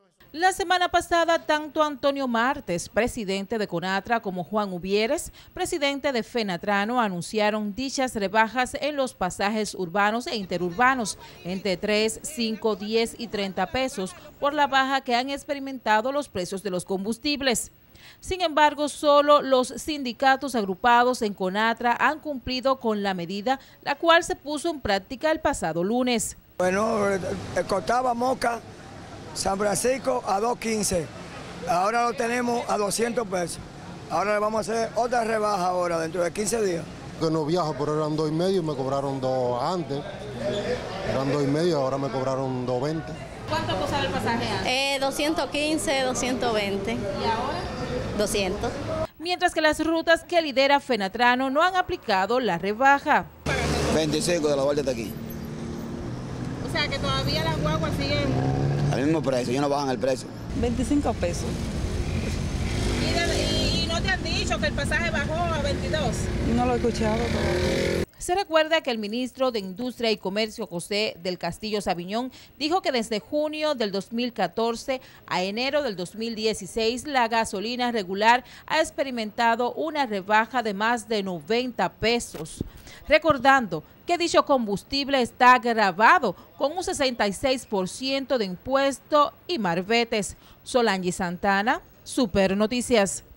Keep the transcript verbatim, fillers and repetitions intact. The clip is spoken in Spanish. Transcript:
La semana pasada, tanto Antonio Martes, presidente de CONATRA, como Juan Uvieres, presidente de FENATRANO, anunciaron dichas rebajas en los pasajes urbanos e interurbanos entre tres, cinco, diez y treinta pesos por la baja que han experimentado los precios de los combustibles. Sin embargo, solo los sindicatos agrupados en CONATRA han cumplido con la medida, la cual se puso en práctica el pasado lunes. Bueno, costaba Moca, San Francisco a dos quince, ahora lo tenemos a doscientos pesos. Ahora le vamos a hacer otra rebaja ahora, dentro de quince días. Que no viajo, pero eran dos y medio y me cobraron dos antes. Eran dos y medio, ahora me cobraron dos veinte. ¿Cuánto costaba el pasaje antes? Eh, doscientos quince, doscientos veinte. ¿Y ahora? doscientos. Mientras que las rutas que lidera FENATRANO no han aplicado la rebaja. veinticinco de la vuelta hasta aquí. O sea que todavía las guaguas siguen Al mismo precio, ellos no bajan el precio. veinticinco pesos. ¿Y, de, y, y no te han dicho que el pasaje bajó a veintidós? No lo he escuchado todavía. Se recuerda que el ministro de Industria y Comercio, José del Castillo Sabiñón, dijo que desde junio del dos mil catorce a enero del dos mil dieciséis la gasolina regular ha experimentado una rebaja de más de noventa pesos. Recordando que dicho combustible está grabado con un sesenta y seis por ciento de impuesto y marbetes. Solange Santana, Super Noticias.